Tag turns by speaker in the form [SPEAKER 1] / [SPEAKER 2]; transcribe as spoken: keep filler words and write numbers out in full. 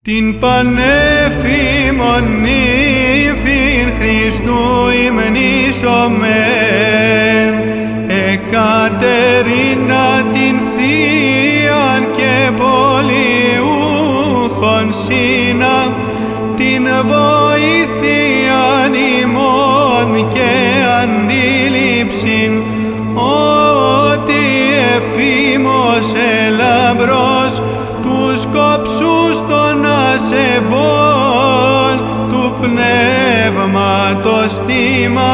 [SPEAKER 1] Την πανέφημον νύμφην Χριστού υμνήσομεν, Εκατερίνα την Θείαν και πολιούχον Σύνα, την βοήθειαν ημών και αντίληψην, ότι εφήμωσε λαμπρός τους κόψους των ασεβών του πνεύματος τιμά.